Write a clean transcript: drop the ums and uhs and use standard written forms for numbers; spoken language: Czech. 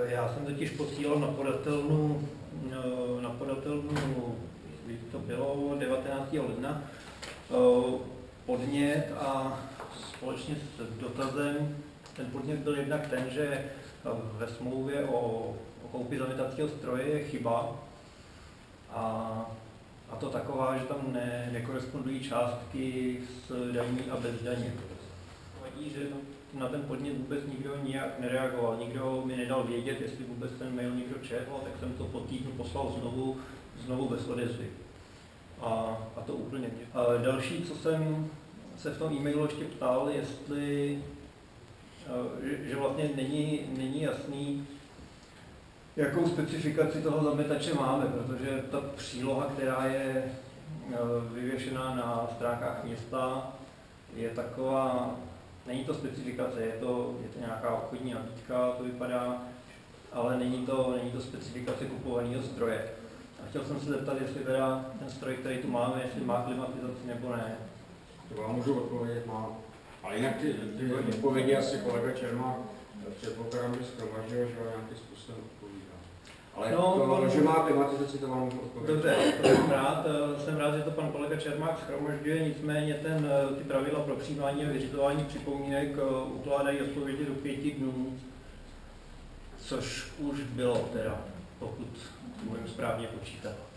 Já jsem totiž posílal na podatelnu, kdy to bylo 19. ledna, podnět a společně s dotazem, ten podnět byl jednak ten, že ve smlouvě o koupi zametacího stroje je chyba a to taková, že tam nekorespondují částky s daní a bez daně. Vadí, že na ten podnět vůbec nikdo nijak nereagoval, nikdo mi nedal vědět, jestli vůbec ten mail někdo četl, tak jsem to po týdnu poslal znovu bez odezvy. A to úplně. Další, co jsem se v tom e-mailu ještě ptal, jestli, že vlastně není jasný, jakou specifikaci toho zametače máme, protože ta příloha, která je vyvěšená na stránkách města, je taková, není to specifikace, je to nějaká obchodní nabídka, to vypadá, ale není to specifikace kupovaného stroje. A chtěl jsem se zeptat, jestli teda ten stroj, který tu máme, jestli má klimatizaci nebo ne. To vám můžu odpovědět, má. Ale jinak ty odpovědi asi kolega Čermák předpokládám, že shromažďuje, že nějakým způsobem odpovídá. Ale to, že má klimatizaci, to vám můžu odpovědět. Dobře, jsem rád, že to pan kolega Čermák shromažďuje, nicméně ty pravidla pro přijímání a vyřizování připomínek ukládají odpovědi do 5 dnů, což už bylo teda, pokud můžeme správně počítat.